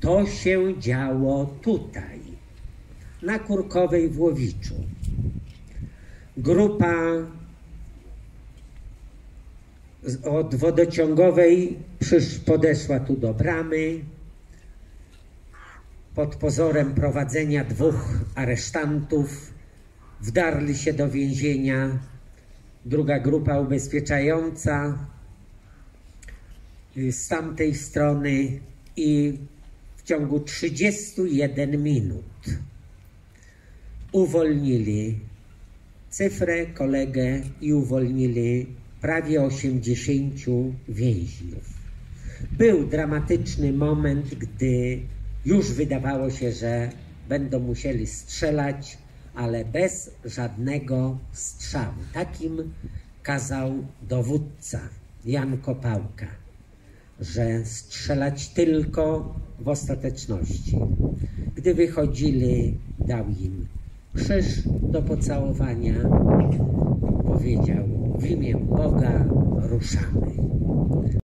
To się działo tutaj, na Kurkowej w Łowiczu. Grupa od wodociągowej podeszła tu do bramy. Pod pozorem prowadzenia 2 aresztantów wdarli się do więzienia. Druga grupa ubezpieczająca z tamtej strony i w ciągu 31 minut uwolnili Cyfrę, kolegę i uwolnili prawie 80 więźniów. Był dramatyczny moment, gdy już wydawało się, że będą musieli strzelać, ale bez żadnego strzału. Takim kazał dowódca Jan Kopałka, że strzelać tylko w ostateczności. Gdy wychodzili, dał im krzyż do pocałowania, powiedział: w imię Boga ruszamy.